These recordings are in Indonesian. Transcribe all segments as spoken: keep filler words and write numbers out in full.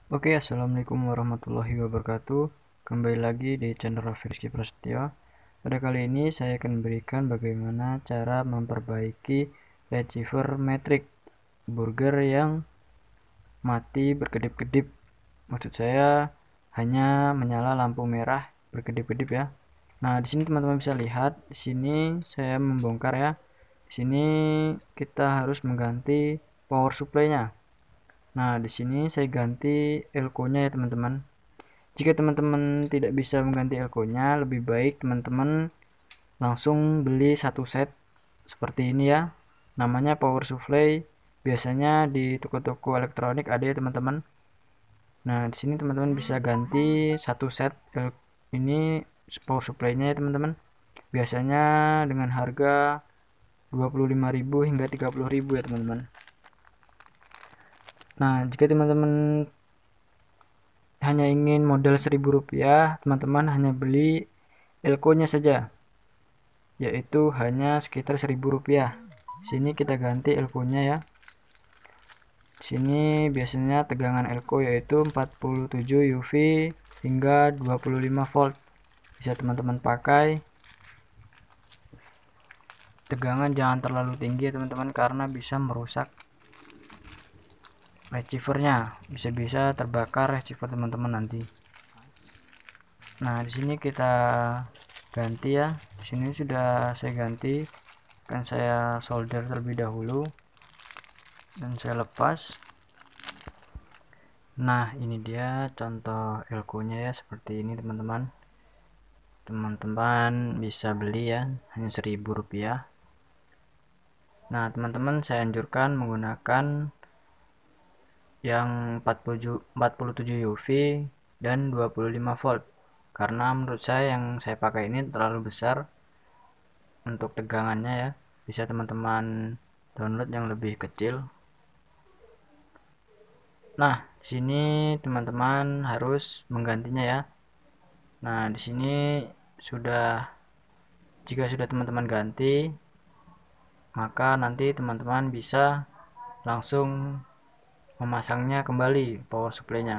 Oke, assalamualaikum warahmatullahi wabarakatuh. Kembali lagi di channel Raffi Rizky Prasetyo. Pada kali ini saya akan memberikan bagaimana cara memperbaiki receiver metrik burger yang mati berkedip-kedip. Maksud saya hanya menyala lampu merah berkedip-kedip ya. Nah, di sini teman-teman bisa lihat, di sini saya membongkar ya. Di sini kita harus mengganti power supply-nya. Nah, di sini saya ganti elko-nya ya teman-teman. Jika teman-teman tidak bisa mengganti elko-nya, lebih baik teman-teman langsung beli satu set seperti ini ya. Namanya power supply. Biasanya di toko-toko elektronik ada ya teman-teman. Nah, di sini teman-teman bisa ganti satu set ini power supply-nya ya teman-teman. Biasanya dengan harga dua puluh lima ribu hingga tiga puluh ribu ya teman-teman. Nah, jika teman-teman hanya ingin modal seribu rupiah, teman-teman hanya beli elko-nya saja, yaitu hanya sekitar seribu rupiah. Sini kita ganti elko-nya ya. Sini biasanya tegangan elko yaitu empat puluh tujuh U V hingga dua puluh lima volt. Bisa teman-teman pakai. Tegangan jangan terlalu tinggi ya teman-teman, karena bisa merusak receivernya, bisa-bisa terbakar receiver teman-teman nanti. Nah, di sini kita ganti ya. Di sini sudah saya ganti, kan saya solder terlebih dahulu dan saya lepas. Nah, ini dia contoh elko-nya ya, seperti ini teman-teman. Teman-teman bisa beli ya, hanya seribu rupiah. Nah, teman-teman saya anjurkan menggunakan yang empat puluh tujuh U V dan dua puluh lima volt, karena menurut saya yang saya pakai ini terlalu besar untuk tegangannya ya. Bisa teman-teman download yang lebih kecil. Nah, di sini teman-teman harus menggantinya ya. Nah, di sini sudah, jika sudah teman-teman ganti, maka nanti teman-teman bisa langsung memasangnya kembali power supply-nya.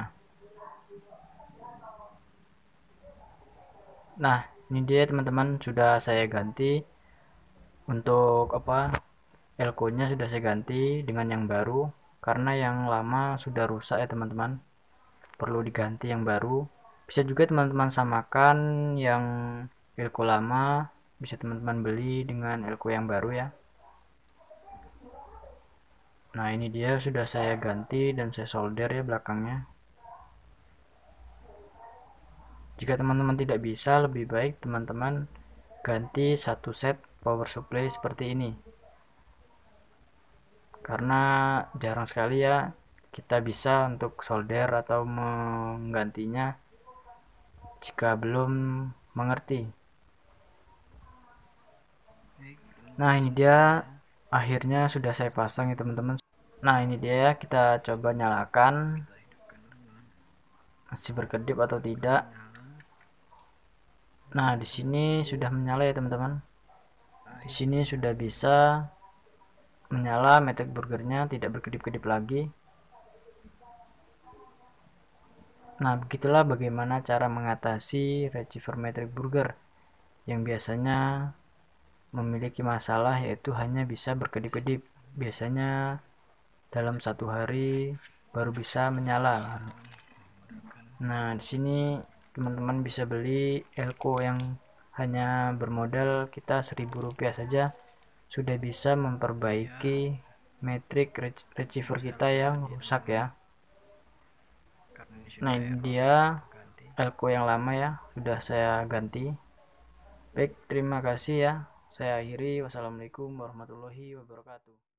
Nah, ini dia teman-teman, sudah saya ganti. Untuk apa, elko-nya sudah saya ganti dengan yang baru, karena yang lama sudah rusak ya teman-teman, perlu diganti yang baru. Bisa juga teman-teman samakan yang elko lama, bisa teman-teman beli dengan elko yang baru ya. Nah, ini dia sudah saya ganti dan saya solder ya belakangnya. Jika teman-teman tidak bisa, lebih baik teman-teman ganti satu set power supply seperti ini, karena jarang sekali ya kita bisa untuk solder atau menggantinya jika belum mengerti. Nah, ini dia akhirnya sudah saya pasang ya teman-teman. Nah, ini dia ya, kita coba nyalakan masih berkedip atau tidak. Nah, di sini sudah menyala ya teman-teman. Di sini sudah bisa menyala, metrik burgernya tidak berkedip-kedip lagi. Nah, begitulah bagaimana cara mengatasi receiver metrik burger yang biasanya memiliki masalah, yaitu hanya bisa berkedip-kedip. Biasanya dalam satu hari baru bisa menyala. Nah, di sini teman-teman bisa beli elko yang hanya bermodal kita seribu rupiah saja, sudah bisa memperbaiki metrik receiver kita yang rusak ya. Nah, ini dia elko yang lama ya, sudah saya ganti. Baik, terima kasih ya. Saya akhiri. Wassalamualaikum warahmatullahi wabarakatuh.